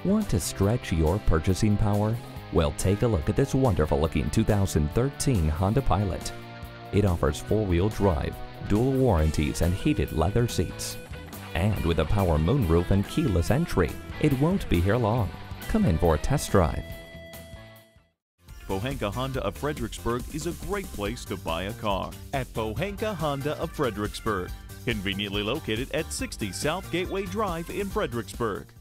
Want to stretch your purchasing power? Well, take a look at this wonderful-looking 2013 Honda Pilot. It offers four-wheel drive, dual warranties, and heated leather seats. And with a power moonroof and keyless entry, it won't be here long. Come in for a test drive. Pohanka Honda of Fredericksburg is a great place to buy a car. At Pohanka Honda of Fredericksburg, conveniently located at 60 South Gateway Drive in Fredericksburg.